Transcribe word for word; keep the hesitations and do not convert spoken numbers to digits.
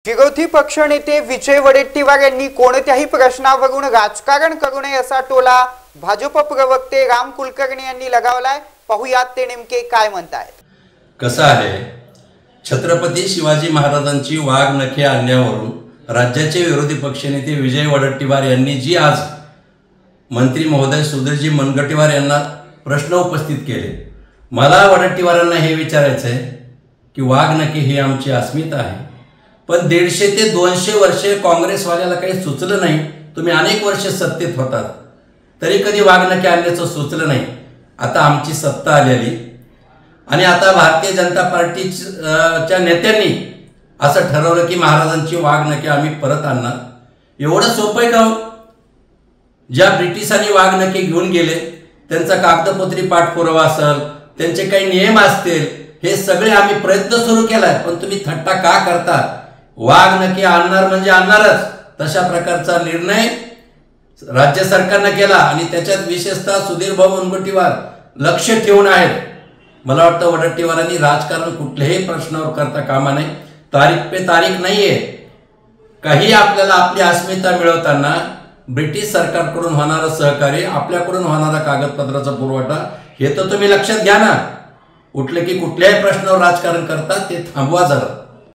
विरोधी पक्षनेते विजय वडेट्टीवार यांनी कोणत्याही प्रश्नावरून राजकारण करू नये असा टोला भाजप प्रवक्ते राम कुलकर्णी यांनी लगावलाय। पाहुयात ते नेमके काय म्हणतायत। कसं आहे, छत्रपती शिवाजी महाराजांची वाघ नखे आणण्यावरून राज्याचे विरोधी पक्षनेते विजय वडेट्टीवार यांनी जी आज मंत्री महोदय सुधीरजी मुनगंटीवार यांना प्रश्न उपस्थित केले, मला वडेट्टीवारांना हे विचारायचं आहे की वाघ नखे ही आमची अस्मिता आहे, पण दीडशे ते दोनशे वर्षे काँग्रेसवाल्याला काही सुचलं नाही। तुम्ही अनेक वर्ष सत्तेत होतात तरी कधी वाघ नखे आणण्याचं सुचलं नाही। आता आमची सत्ता आलेली आणि आता भारतीय जनता पार्टीच्या नेत्यांनी असं ठरवलं की महाराजांची वाघ नखे आम्ही परत आणणार। एवढं सोपं आहे का? ज्या ब्रिटिशांनी वाघ नखे घेऊन गेले त्यांचा कागदपत्री पाठपुरावा असेल, त्यांचे काही नियम असतील, हे सगळे आम्ही प्रयत्न सुरू केलाय, पण तुम्ही थट्टा का करता? वाघ नखे आणणार म्हणजे आणणारच, तशा प्रकारचा निर्णय राज्य सरकारने केला आणि त्याच्यात विशेषतः सुधीर भाऊ मुनगंटीवार लक्ष ठेवून आहेत। मला वाटतं वडेट्टीवारांनी राजकारण कुठल्याही प्रश्नावर करता कामा नये। तारीख पे तारीख नाहीये। काही आपल्याला आपली अस्मिता मिळवताना ब्रिटिश सरकारकडून होणारा सहकार्य, आपल्याकडून होणारा कागदपत्राचा पुरवठा हे तर तुम्ही लक्षात घ्या ना। उठले की कुठल्याही प्रश्नावर राजकारण करता ते थांबवा जरा।